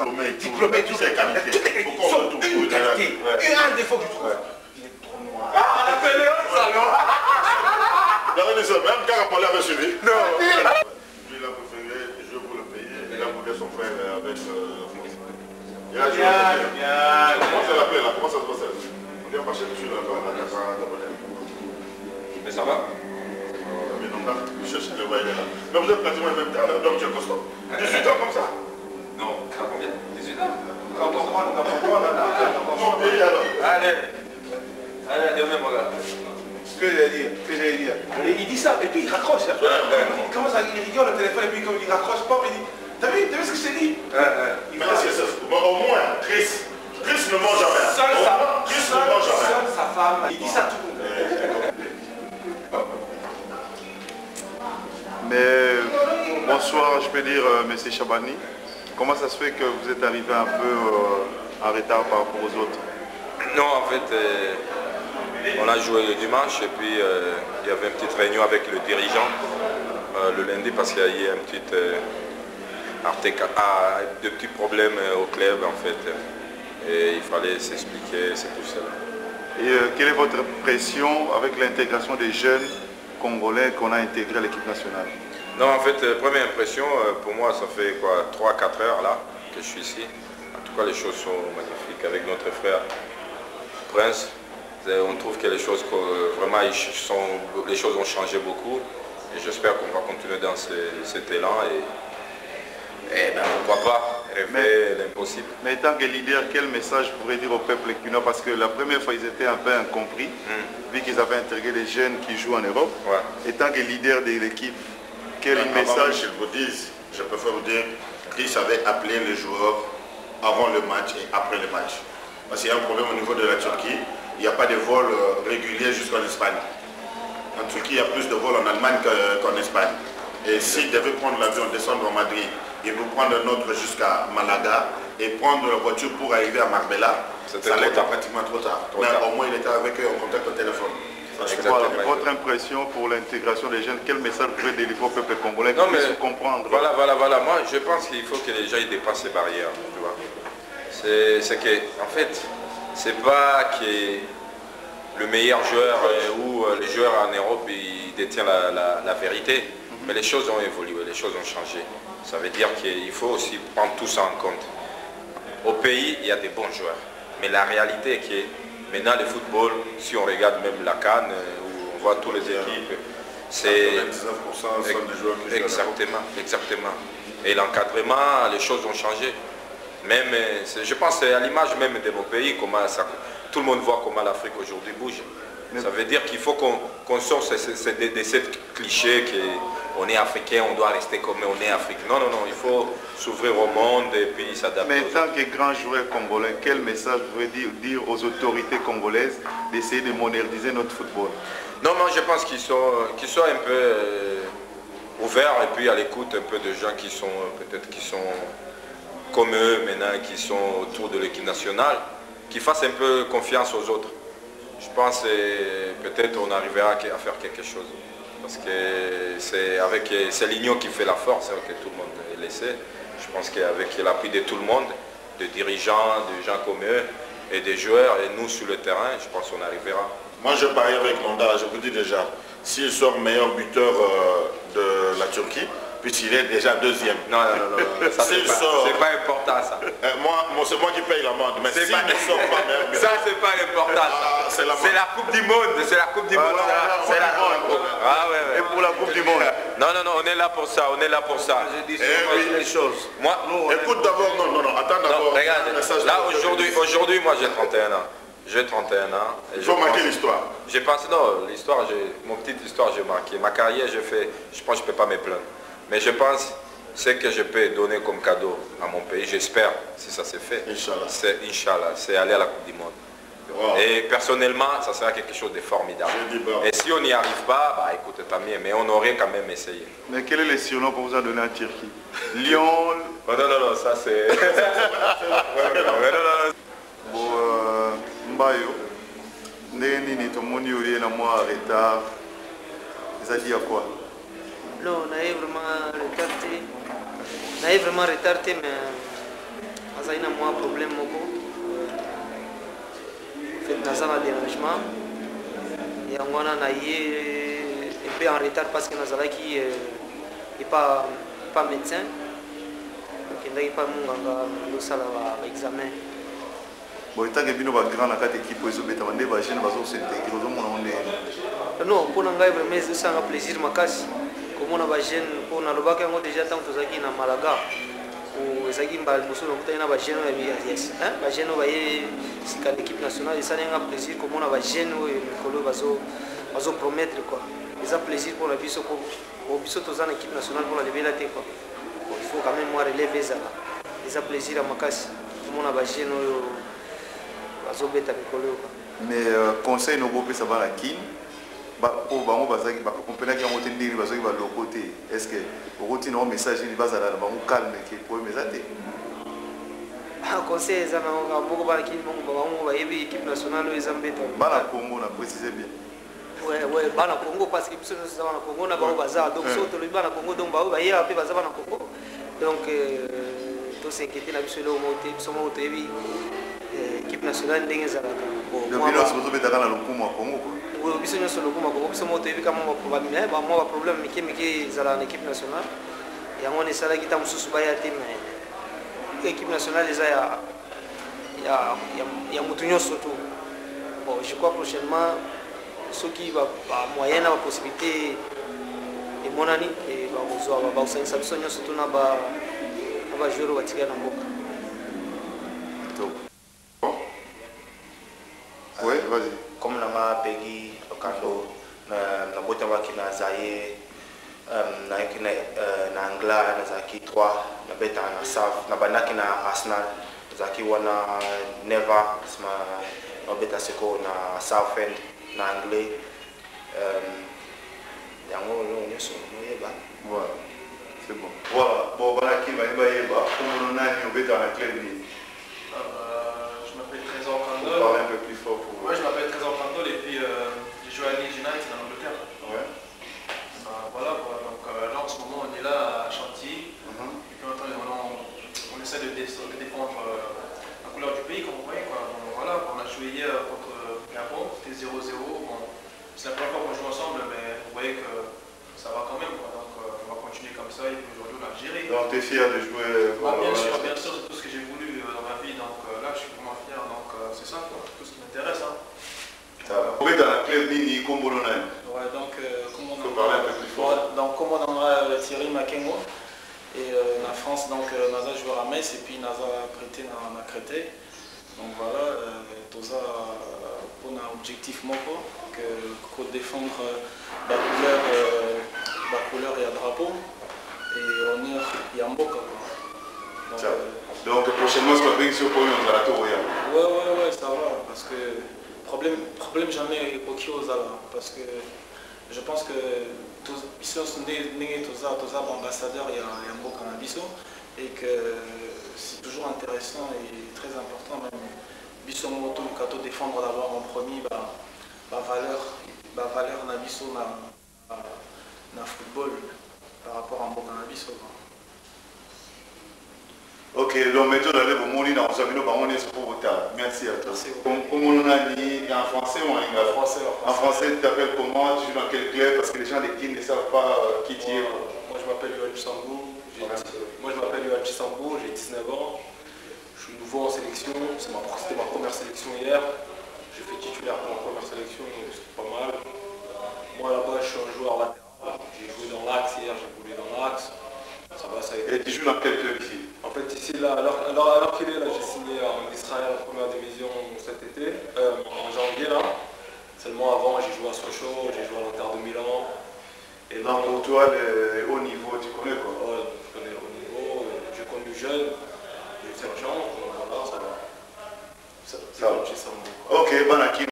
Diplômé et tout. C'est qualité. Une qualité. Et un défaut que je trouve. Il est trop noir. Ah, appelez-le salon. Même quand Apollo avait suivi. Non. Lui, il a préféré jouer pour le pays. Il a voulu son frère avec Moïse. Il a joué. Comment ça l'appelle là? Comment ça se passe? On vient marcher dessus là-bas. Mais ça va? Mais non, là, je cherche le voyer là. Mais vous êtes pratiquement le même temps, donc tu es costaud. 18 ans comme ça? Non, t'as combien? 18 ans? Quand on prend mon pays alors. Allez, demain, mon gars. Que j'allais dire. Et il dit ça, et puis il raccroche. Hein. Il commence à rigole au téléphone, et puis comme il raccroche pas, il dit, t'as vu ce que je t'ai dit? Mais au moins, Chris ne ment jamais. Chris ne ment jamais. Seule sa femme, il dit ça tout le monde. Mais bonsoir, je peux dire, monsieur Chabani. Comment ça se fait que vous êtes arrivé un peu en retard par rapport aux autres? Non, en fait, on a joué le dimanche et puis il y avait une petite réunion avec le dirigeant le lundi parce qu'il y a eu de petits problèmes au club en fait. Et il fallait s'expliquer, c'est tout cela. Et quelle est votre impression avec l'intégration des jeunes Congolais qu'on a intégrés à l'équipe nationale? Non, en fait, première impression, pour moi, ça fait quoi, 3-4 heures là que je suis ici. En tout cas, les choses sont magnifiques avec notre frère Prince. On trouve que les choses, vraiment, les choses ont changé beaucoup. Et j'espère qu'on va continuer dans cet élan et ben, pourquoi pas rêver l'impossible. Mais étant que leader, quel message vous pourrez dire au peuple équinois? Parce que la première fois, ils étaient un peu incompris, vu qu'ils avaient intégré des jeunes qui jouent en Europe. Ouais. Étant que leader de l'équipe, quel message je vous dise? Je préfère vous dire, Chris avait appelé les joueurs avant le match et après le match. Parce qu'il y a un problème au niveau de la Turquie. Il n'y a pas de vol régulier jusqu'en Espagne. En Turquie, il y a plus de vols en Allemagne qu'en Espagne. Et s'il devait prendre l'avion, descendre à Madrid, et vous prendre un autre jusqu'à Malaga, et prendre la voiture pour arriver à Marbella, ça allait être pratiquement trop tard. Mais au moins, il était avec eux en contact au téléphone. Voilà, votre impression pour l'intégration des jeunes, quel message vous pouvez délivrer au peuple congolais qui puisse comprendre? Voilà. Moi, je pense qu'il faut que les gens dépassent ces barrières. Tu vois. C'est que, en fait, c'est pas que le meilleur joueur ou les joueurs en Europe ils détiennent la vérité, mais les choses ont évolué, les choses ont changé. Ça veut dire qu'il faut aussi prendre tout ça en compte. Au pays, il y a des bons joueurs, mais la réalité est que maintenant le football, si on regarde même la CAN, où on voit toutes les équipes, c'est 99% sont des joueurs qui jouent. Exactement. Et l'encadrement, les choses ont changé. Même, je pense que c'est à l'image même de nos pays, comment ça, tout le monde voit comment l'Afrique aujourd'hui bouge. Ça veut dire qu'il faut qu'on sorte de ces clichés qu'on est africain, on doit rester comme on est africain. Non, il faut s'ouvrir au monde et puis s'adapter. Mais en tant que grand joueur congolais, quel message vous pouvez dire aux autorités congolaises d'essayer de moderniser notre football? Non, moi je pense qu'ils soient un peu ouverts et puis à l'écoute un peu de gens qui sont peut-être comme eux maintenant, qui sont autour de l'équipe nationale, qui fassent un peu confiance aux autres. Je pense que peut-être on arrivera à faire quelque chose. Parce que c'est l'union qui fait la force, hein, que tout le monde est laissé. Je pense qu'avec l'appui de tout le monde, des dirigeants, des gens comme eux, et des joueurs, et nous sur le terrain, je pense qu'on arrivera. Moi je parie avec Londa, je vous dis déjà, s'il sort meilleur buteur de la Turquie, puisqu'il est déjà deuxième. Non, ça c'est pas important ça. C'est moi qui paye l'amende, mais s'il ne sort pas meilleur buteur... Ça c'est pas important ça. C'est la Coupe du Monde, c'est la Coupe du Monde. Et pour la Coupe du Monde. Non, on est là pour ça, Je dis les choses. Moi, écoute d'abord, attends d'abord. Regarde, là aujourd'hui, moi j'ai 31 ans. J'ai 31 ans. Il faut marquer l'histoire. J'ai pensé, mon petite histoire j'ai marqué. Ma carrière, je pense que je ne peux pas me plaindre. Mais je pense, ce que je peux donner comme cadeau à mon pays, j'espère, si ça s'est fait, Inch'Allah, c'est aller à la Coupe du Monde. Wow. Et personnellement, ça sera quelque chose de formidable. Et si on n'y arrive pas, écoute, tant mieux, mais on aurait quand même essayé. Mais quel est le surnom qu'on vous a donné en Turquie? Lion? Non, ça c'est... Bon, Mbayo, Néni, ton monde est en retard. Ça dit à quoi? Non, on avait vraiment retardé. Mais azali na mwa problème moko fait naza na dérangement yango wana na ye un peu en retard parce que nazalaki pas médecin okendaki pa monganga losala baexamen. Bon, etanke bino bagrand na kati équipe ezobetama nde bajeune bazosentegre ozomona ngo ndenge? Non, mpona ngai vraiment ezosanga plaisir makasi komona bajeune mpo nalobaki yango déjà ntango tozalaki na Malaga ezalaki mbala liboso nakutani na bajeune oyo bajeune oyo baye sika na équipe nationale esalinga plaisir komona bajeune oyo mikolo oyo bazopromettre quoi. Eza plaisir mpona biso po biso toza na équipe nationale mpona lebela te quoi. Il faut quand même moi relève ezala eza plaisir ya makasi komona bajeune oyo bazobeta mikolo oyo quoi. Mais conseil nokopesa bana kini po bango bazaki bakomprenaki yango te ndenge bazoki baloko te, est ce que okotina o message nini bazala na bango calme ke problème eza te? Conseil eza nango moko bana kini bango bayebi équipe nationale oyo eza mbeta bana Congo na préciser bien. Ouais, bana Congo parce que biso nyonso eza bana Congo na bango baza donc so tolobi bana Congo donc bao bayeba mpe baza bana Congo donc tosinquiété na biso eloko moko te biso moko toyebi équipe nationale ndenge ezalaka bino bozobetaka na lokumu ya Congo quoi. Biso nyonso lokumu ya Congo biso moko toyebi kama mwa baproblème mike ezalaka na équipe nationale yango wana esalaki ta mosusu baya te mais équipe nationale eza ya motu nyonso to. Bon, je crois prochainement soki bamoyen na bapossibilité emonani baosangisa biso nyonso to na bajoueur oyo batikali na mboka. Oui, vas-y. Comme nanga pegi okando na botamaki na zaye na angla na zaki 3 na beta na saf na bandaki na Arsenal zaki wana never sma na beta seko na Southend na anglais yango nyonso moyeba. Voilà, c'est bon. Voilà, bon bana ki ba yeba komono nani obeta na club ni? Je m'appelle Trésor Crandol. Parlez un peu plus fort pour vous. Moi je m'appelle Trésor Crandol et puis j'ai joué à Leeds United en Angleterre. Ouais. Voilà, donc là en ce moment on est là à Chantilly. Et puis maintenant on essaie de défendre la couleur du pays comme vous voyez quoi. Donc, voilà, on a joué hier contre Gabon, c'était 0-0. Bon, c'est la première fois qu'on joue ensemble mais vous voyez que ça va quand même quoi. Donc on va continuer comme ça et puis aujourd'hui on a géré. Donc tu es fier de jouer Bien sûr, c'est tout ce que j'ai voulu dans ma vie, donc là je suis vraiment fier, donc c'est ça quoi, tout ce qui m'intéresse. Hein. Vous êtes dans la club Nini Kombolonani. Ouais, donc comment on parler un peu plus fort. Donc comment on a Thierry Makengo et la France, donc Naza joueur à Metz et puis Naza prêté dans la Crété. Donc voilà, tout ça pour un objectif moko que défendre la couleur et le drapeau et honneur Yamboka. Donc prochainement c'est pas bien sur pour nous dans la tour. Ouais, ça va parce que problème jamais évoqué aux Ala parce que je pense que tous les ambassadeurs il y a un beau cannabis et que c'est toujours intéressant et très important même biso moto kato défendre d'abord en premier valeur na biso na football par rapport à un beau cannabis. Ok, donc maintenant on va moni dans Sabino Baroné pour vous. Merci à toi. Comment on a dit en français ou en anglais? En français, tu t'appelles comment? Tu joues dans quel club? Parce que les gens de qui ne savent pas qui tu es. Moi je m'appelle Yoann Sambou. Moi je m'appelle Yoann Sambou, j'ai 19 ans. Je suis nouveau en sélection, c'était ma première sélection hier. J'ai fait titulaire pour ma première sélection, donc c'était pas mal. Moi là-bas je suis un joueur latéral. J'ai joué dans l'axe hier, j'ai boulé dans l'axe. Ça va, ça a été. Et tu joues dans quel club ici? En fait ici, là, alors qu'il est là, j'ai signé en Israël en première division cet été, en janvier là. Seulement avant, j'ai joué à Sochaux, j'ai joué à l'Inter de Milan. Et donc pour toi, le haut niveau, tu connais quoi? Ouais, je connais le haut niveau, j'ai connu jeune, j'ai 7 ans, donc voilà, ça va. Ça va. Ok, Banaki.